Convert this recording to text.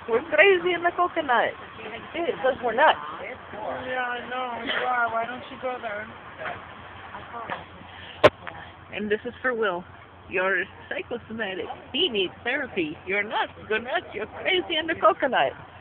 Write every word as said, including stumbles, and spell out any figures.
We're crazy in the coconut. Because we're nuts. Yeah, I know. You are. Why don't you go there? And this is for Will. You're psychosomatic. He needs therapy. You're nuts. You're nuts. You're crazy in the coconut.